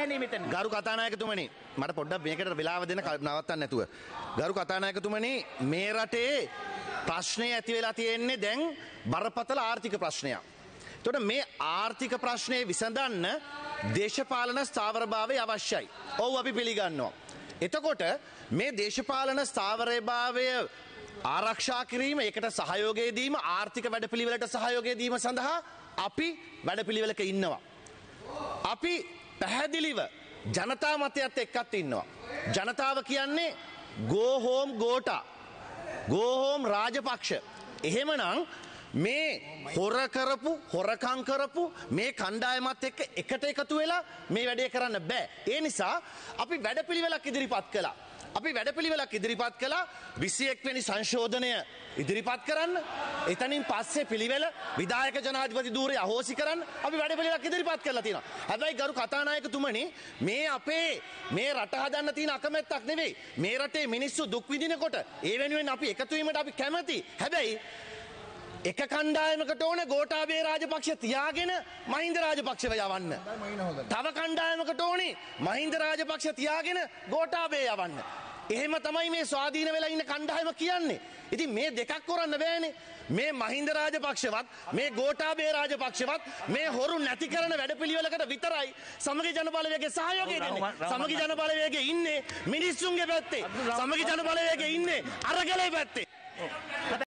කියන්නේ මෙතන. ගරු කතානායකතුමනි මට පොඩ්ඩක් මේකට වෙලාව දෙන්න නවත්තන්න නැතුව. ගරු කතානායකතුමනි මේ රටේ ප්‍රශ්නේ ඇති වෙලා තියෙන්නේ දැන් බරපතල ආර්ථික ප්‍රශ්නයක්. එතකොට මේ ආර්ථික ප්‍රශ්නේ විසඳන්න දේශපාලන ස්ථාවරභාවය අවශ්‍යයි. ඔව් අපි පිළිගන්නවා. එතකොට මේ දේශපාලන ස්ථාවරභාවය ආරක්ෂා කිරීම, ඒකට සහයෝගය දීම, ආර්ථික වැඩපිළිවෙලට සහයෝගය දීම සඳහා අපි වැඩපිළිවෙලක ඉන්නවා. අපි පැහැදිලිව ජනතා මතයත් එක්කත් ඉන්නවා. ජනතාව කියන්නේ go home Gota, go home Rajapaksa. එහෙමනම් මේ හොරකම් කරපු මේ කණ්ඩායමත් එක්ක එකට එකතු වෙලා මේ වැඩේ කරන්න බෑ. ඒ නිසා අපි වැඩපිළිවෙලක් ඉදිරිපත් කළා. අපි වැඩපිළිවෙලක් ඉදිරිපත් කළා 21 වෙනි සංශෝධනය ඉදිරිපත් කරන්න. එතනින් පස්සේ පිළිවෙල විධායක ජනාධිපති ධූරය අහෝසි කරන්න අපි වැඩපිළිවෙලක් ඉදිරිපත් කරලා තියෙනවා. හැබැයි ගරු කතානායකතුමනි මේ අපේ මේ රට හදන්න තියෙන අකමැත්තක් නෙවෙයි. මේ රටේ මිනිස්සු දුක් විඳිනකොට ඒ වෙනුවෙන් අපි එකතු වීමට අපි කැමැති. හැබැයි එක කණ්ඩායමකට ඕන ගෝඨාභය රාජපක්ෂ තියාගෙන මහින්ද රාජපක්ෂව යවන්න. තව කණ්ඩායමකට ඕනේ මහින්ද රාජපක්ෂ තියාගෙන ගෝඨාභය යවන්න. එහෙම තමයි මේ ස්වාධීන වෙලා ඉන්න කණ්ඩායම කියන්නේ. ඉතින් මේ දෙකක් කරන්න බෑනේ. මේ මහින්ද රාජපක්ෂවත් මේ ගෝඨාභය රාජපක්ෂවත් මේ හොරු නැති කරන වැඩපිළිවෙලකට විතරයි සමගි ජන බලවේගයේ සහයෝගය දෙන්නේ. සමගි ජන බලවේගයේ ඉන්නේ මිනිස්සුන්ගේ පැත්තේ. සමගි ජන බලවේගයේ ඉන්නේ අරගලේ පැත්තේ.